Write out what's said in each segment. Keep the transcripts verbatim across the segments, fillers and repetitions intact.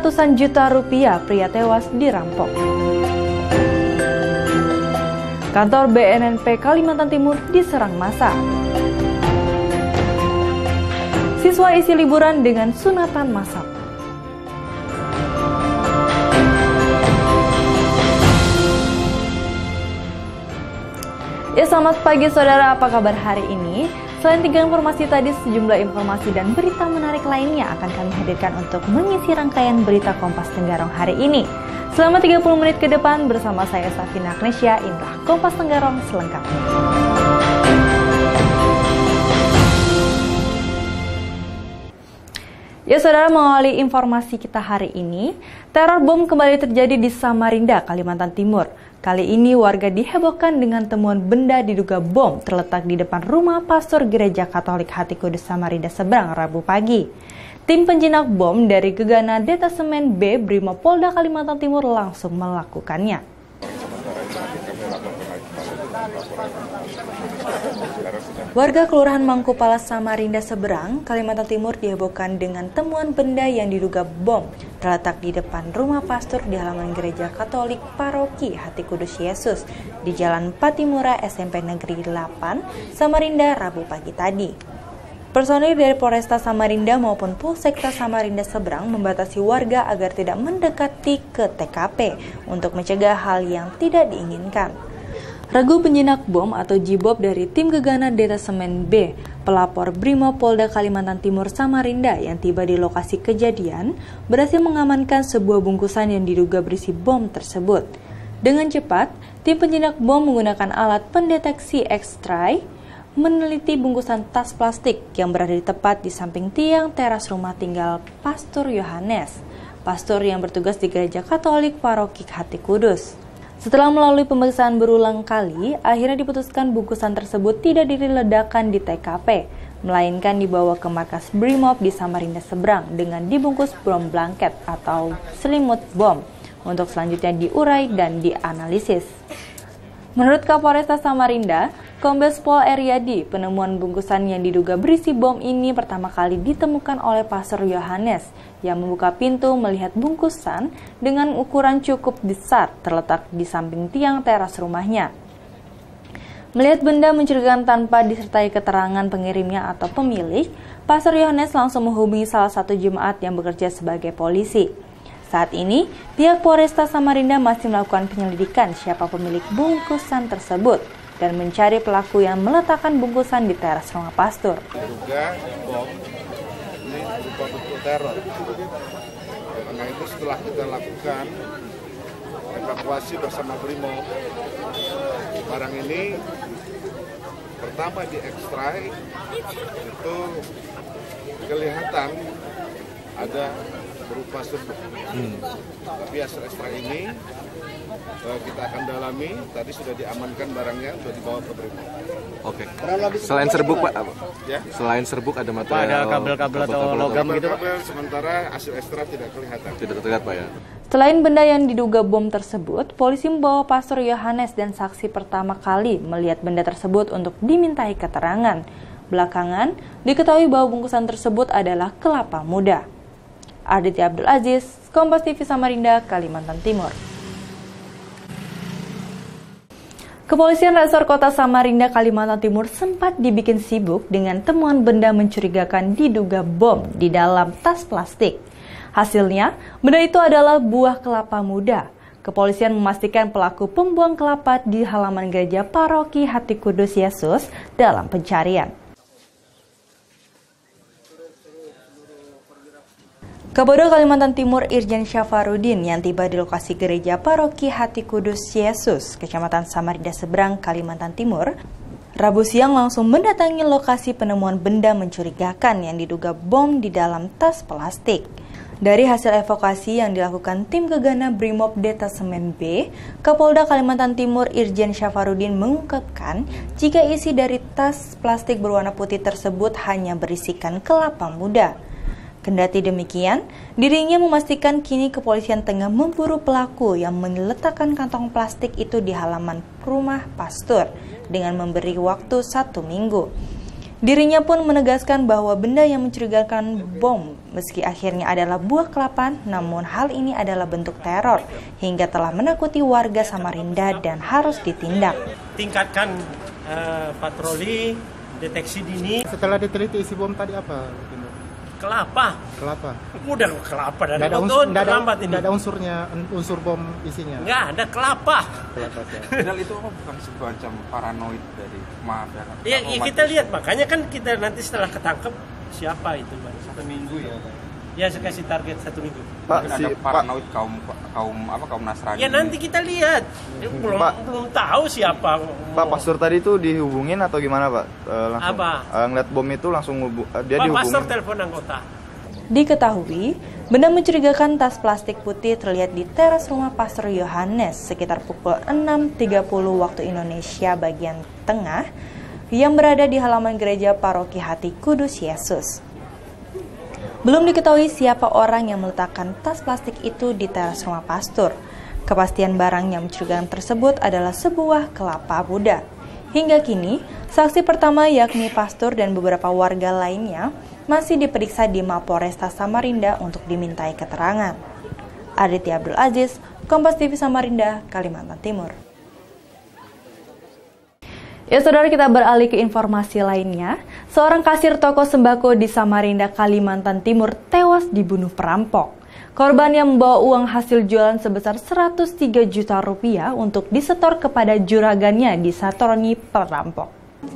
ratusan juta rupiah, pria tewas dirampok. Kantor B N N P Kalimantan Timur diserang massa. Siswa isi liburan dengan sunatan massal. Ya, selamat pagi saudara, apa kabar hari ini? Selain tiga informasi tadi, sejumlah informasi dan berita menarik lainnya akan kami hadirkan untuk mengisi rangkaian berita Kompas Tenggarong hari ini. Selama tiga puluh menit ke depan bersama saya Safina Agnesia, inilah Kompas Tenggarong selengkapnya. Ya saudara, mengawali informasi kita hari ini, teror bom kembali terjadi di Samarinda, Kalimantan Timur. Kali ini warga dihebohkan dengan temuan benda diduga bom terletak di depan rumah pastor Gereja Katolik Hati Kudus Samarinda Seberang Rabu pagi. Tim penjinak bom dari Gegana Detasemen B Brimopolda Kalimantan Timur langsung melakukannya. Warga Kelurahan Mangkupala Samarinda Seberang, Kalimantan Timur dihebohkan dengan temuan benda yang diduga bom terletak di depan rumah pastor di halaman Gereja Katolik Paroki Hati Kudus Yesus di Jalan Patimura S M P Negeri delapan, Samarinda, Rabu pagi tadi. Personil dari Polresta Samarinda maupun Polsekta Samarinda Seberang membatasi warga agar tidak mendekati ke T K P untuk mencegah hal yang tidak diinginkan. Regu penjinak bom atau Jibob dari tim Gegana Detasemen B, pelapor Brimopolda Kalimantan Timur Samarinda yang tiba di lokasi kejadian, berhasil mengamankan sebuah bungkusan yang diduga berisi bom tersebut. Dengan cepat, tim penjinak bom menggunakan alat pendeteksi X-ray, meneliti bungkusan tas plastik yang berada di tepat di samping tiang teras rumah tinggal Pastor Yohanes, pastor yang bertugas di Gereja Katolik Paroki Hati Kudus. Setelah melalui pemeriksaan berulang kali, akhirnya diputuskan bungkusan tersebut tidak diledakan di T K P, melainkan dibawa ke markas Brimob di Samarinda Seberang dengan dibungkus bom blanket atau selimut bom untuk selanjutnya diurai dan dianalisis. Menurut Kapolresta Samarinda, Kombes Pol Eryadi, penemuan bungkusan yang diduga berisi bom ini pertama kali ditemukan oleh Pastor Yohanes yang membuka pintu melihat bungkusan dengan ukuran cukup besar terletak di samping tiang teras rumahnya. Melihat benda mencurigakan tanpa disertai keterangan pengirimnya atau pemilik, Pastor Yohanes langsung menghubungi salah satu jemaat yang bekerja sebagai polisi. Saat ini, pihak Polresta Samarinda masih melakukan penyelidikan siapa pemilik bungkusan tersebut dan mencari pelaku yang meletakkan bungkusan di teras rumah pastor. Diduga bom ini berupa bentuk teror. Karena itu setelah kita lakukan evakuasi bersama Brimob, barang ini pertama diekstrai itu kelihatan ada berupa serbuk. Hmm. Tapi hasil ekstrak ini uh, kita akan dalami. Tadi sudah diamankan barangnya, sudah dibawa ke Brimob. Oke. Selain serbuk Pak, ya? Selain serbuk ada material, ada kabel-kabel atau logam gitu Pak? Kabel sementara hasil ekstrak tidak kelihatan. Tidak terlihat Pak ya. Selain benda yang diduga bom tersebut, polisi membawa Pastor Yohanes dan saksi pertama kali melihat benda tersebut untuk dimintai keterangan. Belakangan, diketahui bahwa bungkusan tersebut adalah kelapa muda. Arditi Abdul Aziz, Kompas T V Samarinda, Kalimantan Timur. Kepolisian Resor Kota Samarinda, Kalimantan Timur sempat dibikin sibuk dengan temuan benda mencurigakan diduga bom di dalam tas plastik. Hasilnya, benda itu adalah buah kelapa muda. Kepolisian memastikan pelaku pembuang kelapa di halaman Gereja Paroki Hati Kudus Yesus dalam pencarian. Kapolda Kalimantan Timur Irjen Syafarudin yang tiba di lokasi Gereja Paroki Hati Kudus Yesus, Kecamatan Samarinda Seberang, Kalimantan Timur, Rabu siang langsung mendatangi lokasi penemuan benda mencurigakan yang diduga bom di dalam tas plastik. Dari hasil evakuasi yang dilakukan tim Gegana Brimob Detasemen B, Kapolda Kalimantan Timur Irjen Syafarudin mengungkapkan jika isi dari tas plastik berwarna putih tersebut hanya berisikan kelapa muda. Kendati demikian, dirinya memastikan kini kepolisian tengah memburu pelaku yang meletakkan kantong plastik itu di halaman rumah pastor dengan memberi waktu satu minggu. Dirinya pun menegaskan bahwa benda yang mencurigakan bom meski akhirnya adalah buah kelapa, namun hal ini adalah bentuk teror hingga telah menakuti warga Samarinda dan harus ditindak. Tingkatkan uh, patroli, deteksi dini. Setelah diteliti isi bom tadi apa? Kelapa. Kelapa. Udah kelapa dari ada unsur, unsur, ada, ini. ada unsurnya, unsur bom isinya. Nggak ada kelapa. Padahal itu bukan semacam paranoid dari mafia. Ya, ya kita lihat, makanya kan kita nanti setelah ketangkep siapa itu, Bang. Satu minggu ya, Pak. Ya, saya kasih target satu minggu. Pak, si, ada paranoid Pak, kaum kaum apa kaum Nasrani. Ya nanti kita lihat. Ya, belum Pak, belum tahu siapa. Pak, pastor tadi itu dihubungin atau gimana, Pak? E, langsung, apa? E, ngeliat bom itu langsung ngubu, e, dia Pak, dihubungin. pastor telepon anggota. Diketahui, benda mencurigakan tas plastik putih terlihat di teras rumah Pastor Yohanes sekitar pukul enam tiga puluh waktu Indonesia bagian tengah yang berada di halaman gereja Paroki Hati Kudus Yesus. Belum diketahui siapa orang yang meletakkan tas plastik itu di teras rumah pastor. Kepastian barang yang mencurigakan tersebut adalah sebuah kelapa muda. Hingga kini, saksi pertama yakni pastor dan beberapa warga lainnya masih diperiksa di Mapolresta Samarinda untuk dimintai keterangan. Aditya Abdul Aziz, Kompas T V Samarinda, Kalimantan Timur. Ya saudara, kita beralih ke informasi lainnya. Seorang kasir toko sembako di Samarinda, Kalimantan Timur tewas dibunuh perampok. Korban yang membawa uang hasil jualan sebesar seratus tiga juta rupiah untuk disetor kepada juragannya disatroni perampok.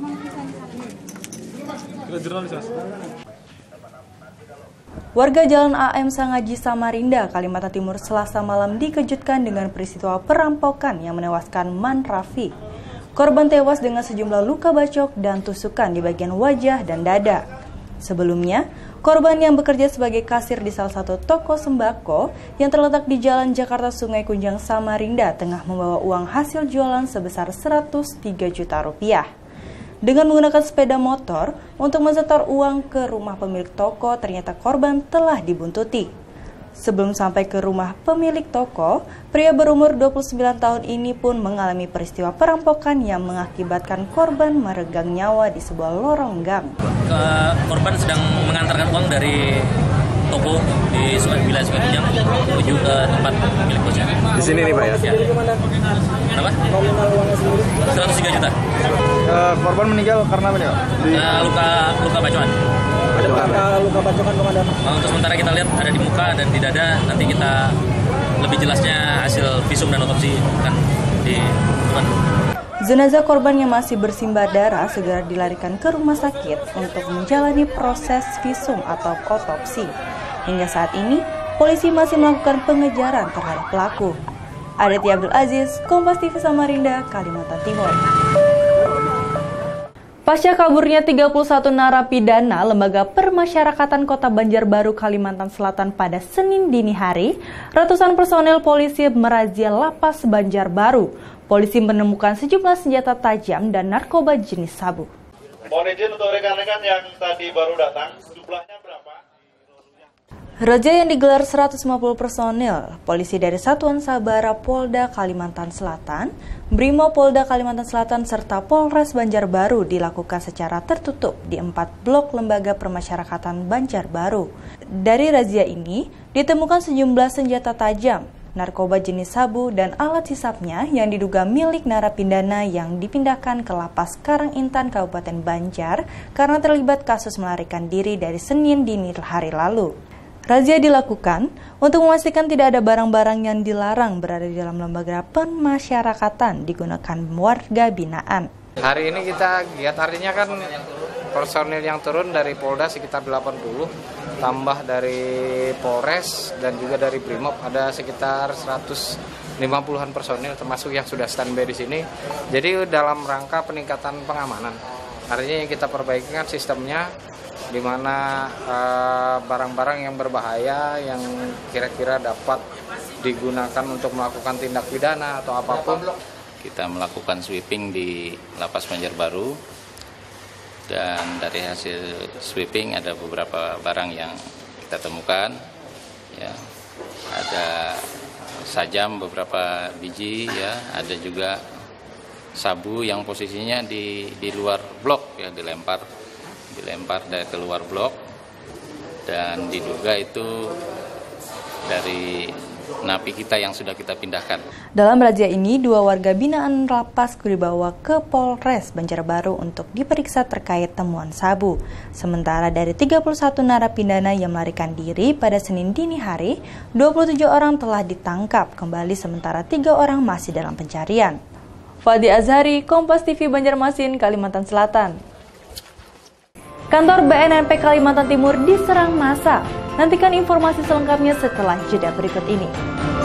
Warga Jalan A M Sangaji Samarinda, Kalimantan Timur Selasa malam dikejutkan dengan peristiwa perampokan yang menewaskan Man Rafi. Korban tewas dengan sejumlah luka bacok dan tusukan di bagian wajah dan dada. Sebelumnya, korban yang bekerja sebagai kasir di salah satu toko sembako yang terletak di Jalan Jakarta Sungai Kunjang Samarinda tengah membawa uang hasil jualan sebesar seratus tiga juta rupiah. Dengan menggunakan sepeda motor untuk mensetor uang ke rumah pemilik toko, ternyata korban telah dibuntuti. Sebelum sampai ke rumah pemilik toko, pria berumur dua puluh sembilan tahun ini pun mengalami peristiwa perampokan yang mengakibatkan korban meregang nyawa di sebuah lorong gang. Ke, korban sedang mengantarkan uang dari toko di wilayah Sungai Kunjang menuju ke tempat milik bosnya. Di sini nih Pak ya? Ya. Kenapa? seratus tiga juta. Uh, korban meninggal karena apa nih Pak? Di... Uh, luka luka bacokan. Ada luka, luka bacokan komandan? Nah, untuk sementara kita lihat ada di muka dan di dada. Nanti kita lebih jelasnya hasil visum dan otopsi akan ditentukan. Jenazah korban yang masih bersimbah darah segera dilarikan ke rumah sakit untuk menjalani proses visum atau otopsi. Hingga saat ini, polisi masih melakukan pengejaran terhadap pelaku. Aditya Abdul Aziz, Kompas T V Samarinda, Kalimantan Timur. Pasca kaburnya tiga puluh satu narapidana Lembaga Permasyarakatan Kota Banjarbaru, Kalimantan Selatan pada Senin dini hari, ratusan personel polisi merazia lapas Banjarbaru. Polisi menemukan sejumlah senjata tajam dan narkoba jenis sabu. Mohon izin untuk rekan-rekan yang tadi baru datang, jumlahnya berapa? Razia yang digelar seratus lima puluh personil, polisi dari Satuan Sabara Polda Kalimantan Selatan, Brimo Polda Kalimantan Selatan, serta Polres Banjarbaru dilakukan secara tertutup di empat blok Lembaga Permasyarakatan Banjarbaru. Dari razia ini, ditemukan sejumlah senjata tajam, narkoba jenis sabu, dan alat hisapnya yang diduga milik narapidana yang dipindahkan ke Lapas Karangintan Kabupaten Banjar karena terlibat kasus melarikan diri dari Senin dini hari lalu. Razia dilakukan untuk memastikan tidak ada barang-barang yang dilarang berada di dalam lembaga pemasyarakatan digunakan warga binaan. Hari ini kita giat, artinya kan personil yang turun dari Polda sekitar delapan puluh, tambah dari Polres dan juga dari Brimob ada sekitar seratus lima puluhan personil termasuk yang sudah standby di sini. Jadi dalam rangka peningkatan pengamanan. Artinya yang kita perbaiki kan sistemnya, di mana uh, barang-barang yang berbahaya yang kira-kira dapat digunakan untuk melakukan tindak pidana atau apapun. Kita melakukan sweeping di Lapas Banjarbaru dan dari hasil sweeping ada beberapa barang yang kita temukan. Ya, ada sajam beberapa biji, ya, ada juga sabu yang posisinya di di luar blok, ya, dilempar dilempar dari keluar blok dan diduga itu dari napi kita yang sudah kita pindahkan. Dalam razia ini, dua warga binaan lapas dibawa ke Polres Banjarbaru untuk diperiksa terkait temuan sabu. Sementara dari tiga puluh satu narapidana yang melarikan diri pada Senin dini hari, dua puluh tujuh orang telah ditangkap kembali sementara tiga orang masih dalam pencarian. Fadi Azhari, Kompas T V Banjarmasin, Kalimantan Selatan. Kantor B N N P Kalimantan Timur diserang massa. Nantikan informasi selengkapnya setelah jeda berikut ini.